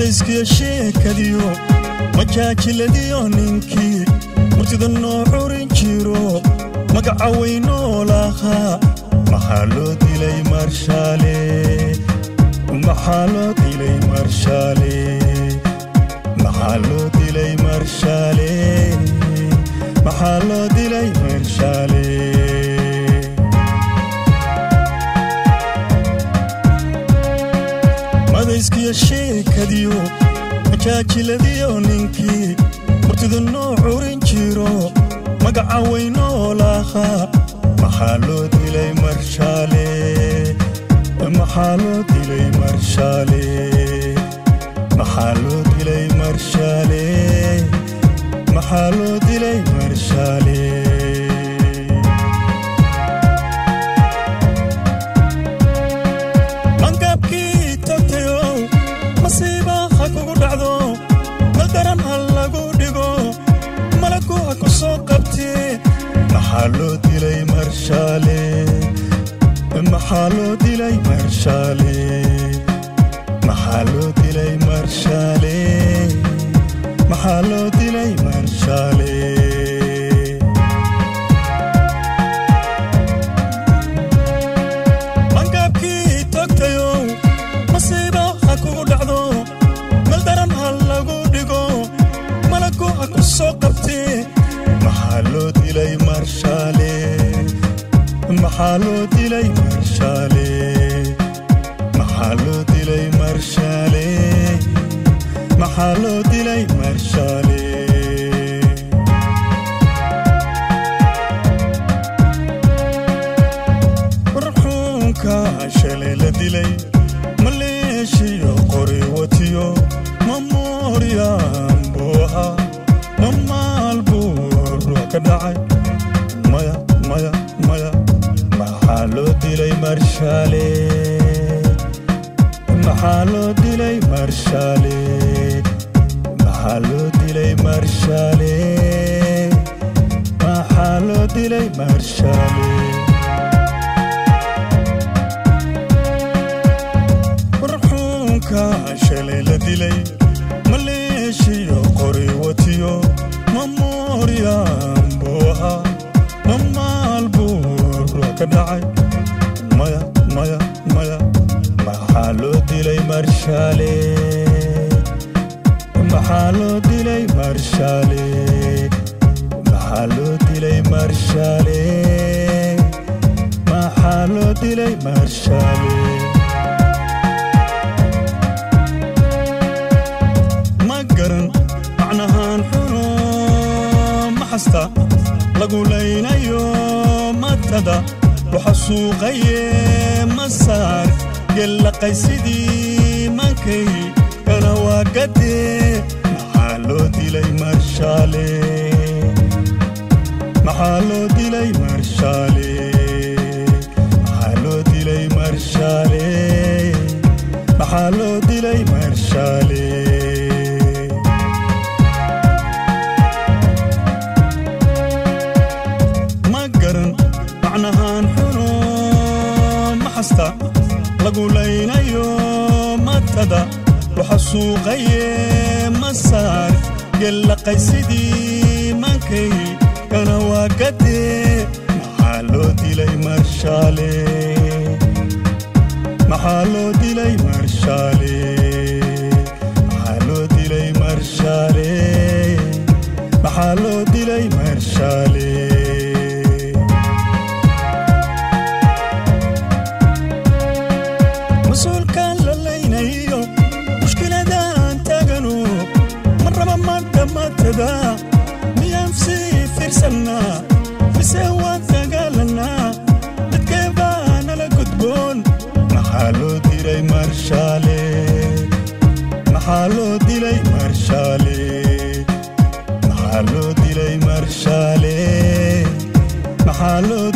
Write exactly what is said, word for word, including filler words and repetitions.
madayskiya sheekadiyo majaajiladiyo ninkii murtida noo curin jiro magaca weynoo lahaa maxaa loo dilay marshaale maxaa loo dilay marshaale maxaa loo dilay marshaale maxaa loo dilay marshaale madayskiya sheekadiyo majaajiladiyo ninkii murtida noo curin jiro magaca weynoo lahaa maxaa loo dilay marshaale maxaa loo dilay marshaale maxaa loo dilay marshaale maxaa loo dilay marshaale mangaabkii tagtayo masiiba ha kugu dhacdo maldaran ha lagu dhigo malagu ha ku soo qabtee maxaa loo dilay marshaale maxaa loo dilay marshaale maxaa loo dilay marshaale maxaa loo dilay marshaale mangaabkii tagtayo masiiba ha kugu dhacdo maldaran ha lagu dhigo malagu ha ku soo qabtee maxaa loo dilay marshaale maxaa loo dilay marshaale maxaa loo dilay marshaale maxaa loo dilay marshaale warxuunka shalay la dilay maleeshiyo qori watiyo mamooriyaan buu ahaa mamaal buu ruux ka dhacay maya maya maya maxaa loo dilay marshaale maxaa loo dilay marshaale maxaa loo dilay marshaale maxaa loo dilay marshaale warxuunka shalay la dilay maleeshiyo qori watiyo mamooriyaan buu ahaa mamaal buu ruux ka dhacay maya maya maya maxaa loo dilay marshaale maxaa loo dilay marshaale maxaa loo dilay marshaale maxaa loo dilay marshaale ma garan macnahaan xuno maxasta lagu laynayo matada waxa suuqaye masaar gelaqay sidii mankay kana waa gadee maxaa loo dilay marshaale maxaa loo dilay marshaale maxaa loo dilay marshaale maxaa loo dilay marshaale ma garan macnahaan xuno maxasta lagu laynayo matada waxa suuqaye masaar gelaqay sidii mankay kana waa gadee maxaa loo dilay marshaale maxaa loo dilay marshaale maxaa loo dilay marshaale maxaa loo dilay marshaale مسؤولكان للينيو مشكلة دان تاقنو مرة ما ما تدا ميامسي فرسنا مسيوات تاقالنا نتكيبان لقدبون محالو ديري مرشالي محالو ديري مرشالي محالو ديري مرشالي محالو